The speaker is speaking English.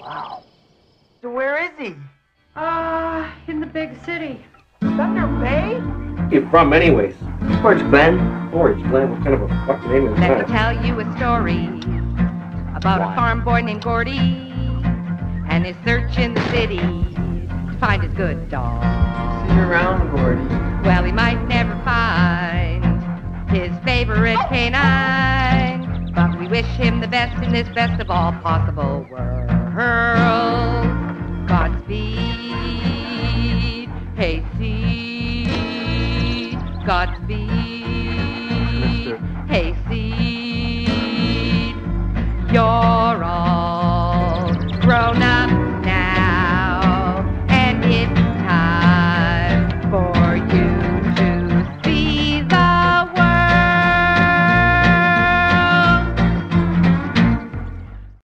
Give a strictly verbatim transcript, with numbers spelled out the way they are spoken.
Wow. So where is he? Uh, in the big city. Thunder Bay? You from, anyways? George Glenn? George Glenn? What kind of a fucking name is Let that? me tell you a story about What? a farm boy named Gordy and his search in the city to find his good dog. See you around, Gordy. Well, he might never find his favorite canine, but we wish him the best in this best of all possible world. Godspeed, Hayseed, Godspeed.